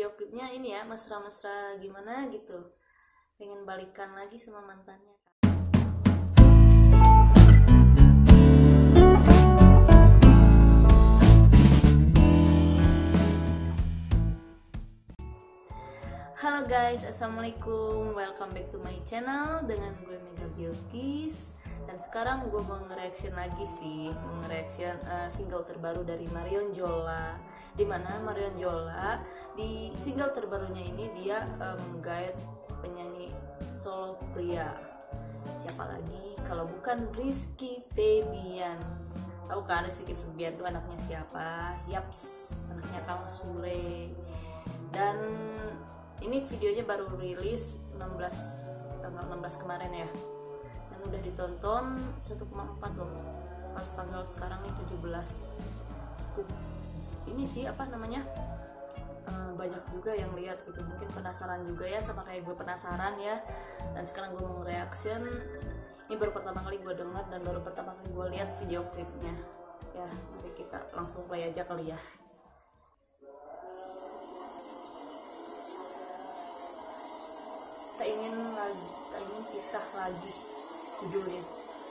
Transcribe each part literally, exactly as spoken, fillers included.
video klipnya ini ya, mesra-mesra gimana gitu, pengen balikan lagi sama mantannya. Halo guys, assalamualaikum, welcome back to my channel dengan gue Mega Bilkis. Dan sekarang gue mau nge-reaction lagi sih, mau nge-reaction uh, single terbaru dari Marion Jola. Dimana Marion Jola di single terbarunya ini dia menggait um, penyanyi solo pria. Siapa lagi kalau bukan Rizky Febian. Tahu kan Rizky Febian itu anaknya siapa? Yaps, anaknya Kang Sule. Dan ini videonya baru rilis enam belas tanggal enam belas kemarin ya. Dan udah ditonton satu koma empat loh. Pas tanggal sekarang nih tujuh belas. Cukup ini sih apa namanya? Uh, banyak juga yang lihat gitu. Mungkin penasaran juga ya sama kayak gue penasaran ya. Dan sekarang gue mau reaction. Ini baru pertama kali gue dengar dan baru pertama kali gue lihat video klipnya. Ya, mari kita langsung play aja kali ya. Tak ingin lagi, tak ingin pisah lagi judulnya.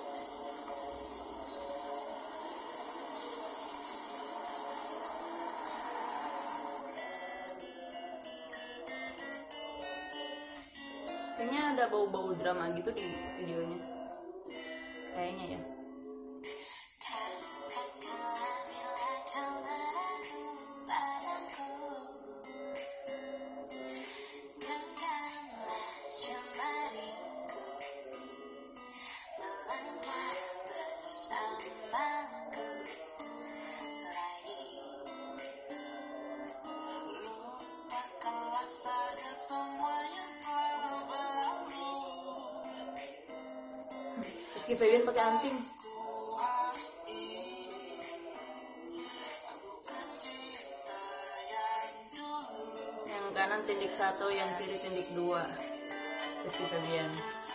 Kayaknya ada bau-bau drama gitu di videonya. Kayaknya ya. Rizky Febian pakai anting. Yang kanan tindik satu, yang kiri tindik dua. Rizky Febian.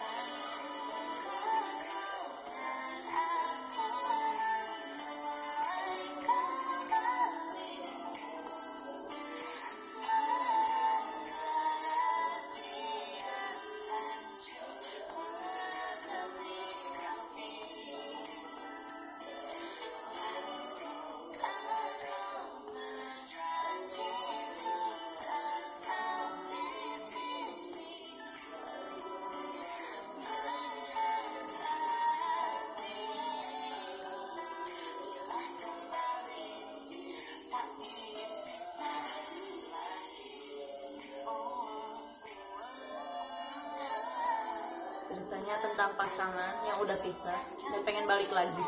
Ceritanya tentang pasangan yang udah pisah dan pengen balik lagi.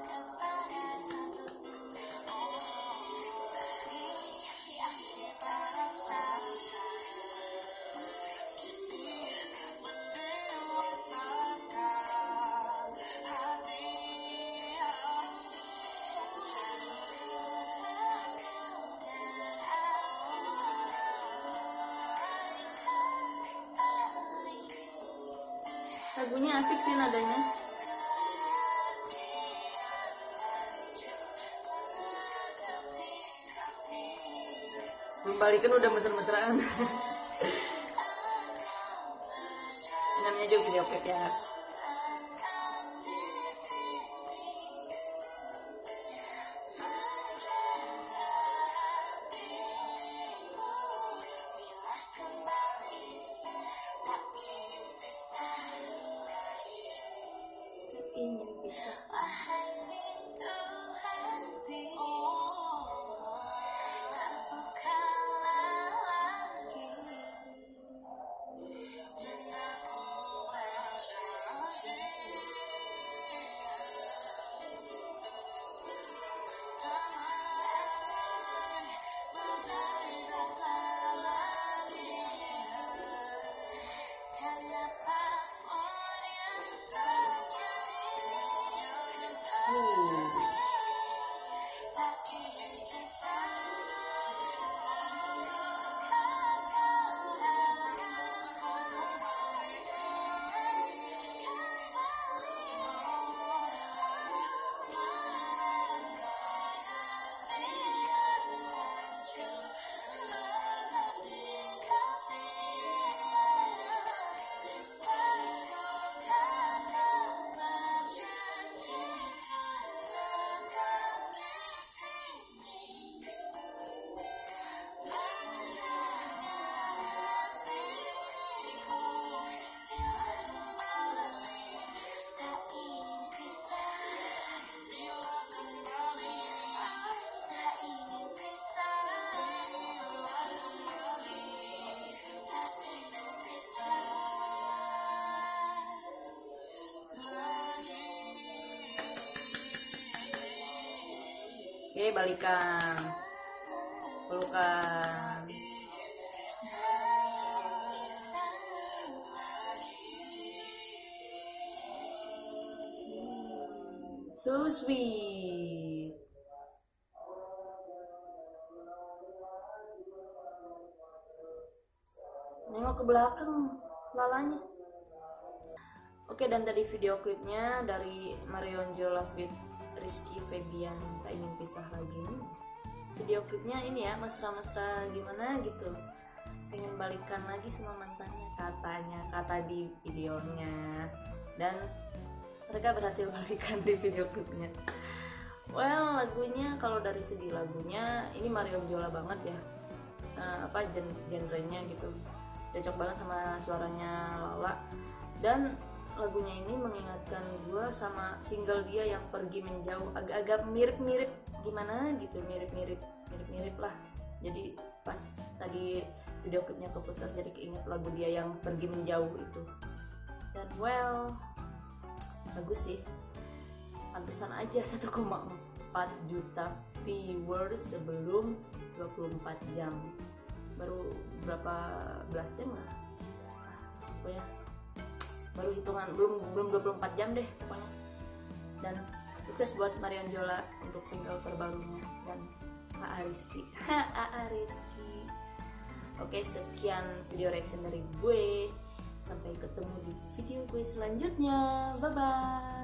Lagunya asik sih nadanya. Belum balikan udah mesra-mesraan. Ini namanya juga video klip ya. Ingin pisah. balikan, pelukan. So sweet. Nengok ke belakang lalanya. Oke, dan tadi video klipnya dari Marion Jola fit Rizky Febian, tak ingin pisah lagi. Video klipnya ini ya, mesra-mesra gimana gitu, pengen balikan lagi sama mantannya katanya, kata di videonya. Dan mereka berhasil balikan di video klipnya. Well, lagunya kalau dari segi lagunya ini Marion Jola banget ya, uh, apa gen genrenya gitu, cocok banget sama suaranya Lala. Dan lagunya ini mengingatkan gue sama single dia yang Pergi Menjauh, agak-agak mirip-mirip gimana gitu, mirip-mirip mirip-mirip lah. Jadi pas tadi video klipnya keputar jadi keinget lagu dia yang Pergi Menjauh itu. Dan well, bagus sih, pantesan aja satu koma empat juta viewers sebelum dua puluh empat jam, baru berapa belas jam lah, ah, pokoknya baru hitungan, belum belum dua puluh empat jam deh pokoknya. Dan sukses buat Marion Jola untuk single terbarunya dan A A Rizky. A A Rizky. Oke, sekian video reaction dari gue. Sampai ketemu di video gue selanjutnya. Bye bye.